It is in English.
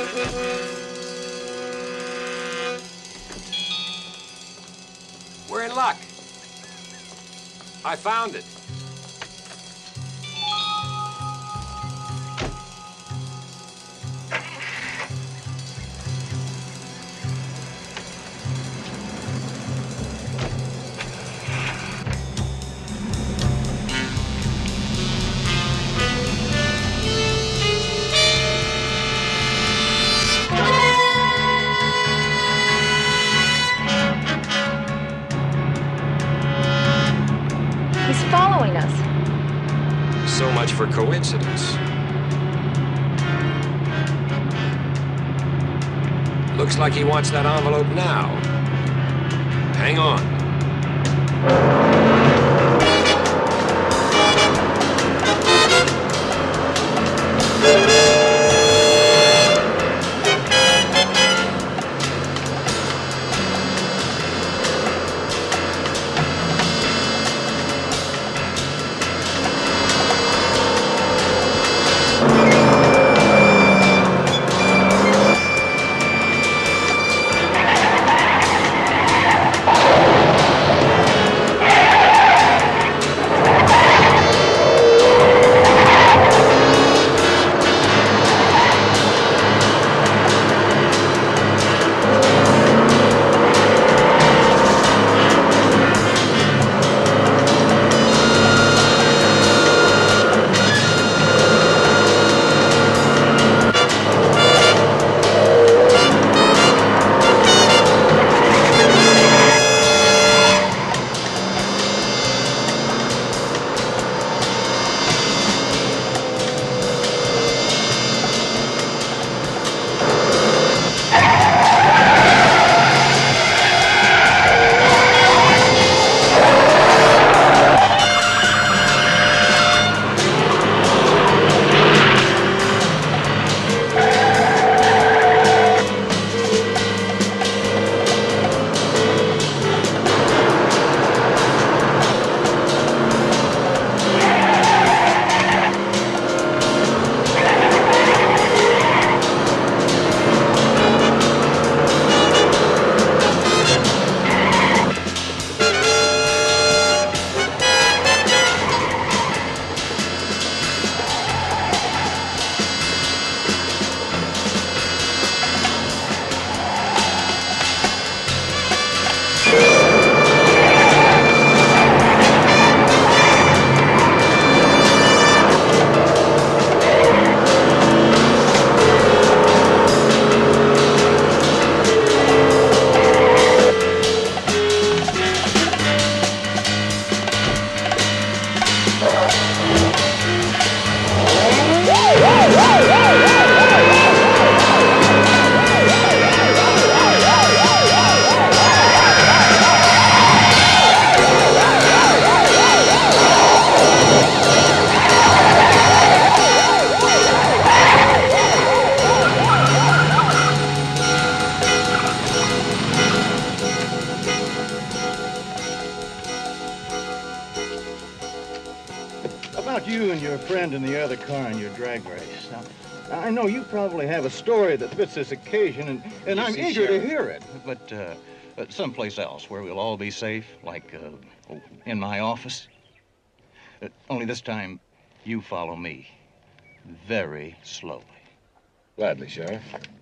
We're in luck. I found it. Following us. So much for coincidence. Looks like he wants that envelope now. Hang on. You and your friend in the other car in your drag race. Now, I know you probably have a story that fits this occasion, and I'm eager to hear it. But someplace else where we'll all be safe, like in my office. Only this time, you follow me very slowly. Gladly, Sheriff.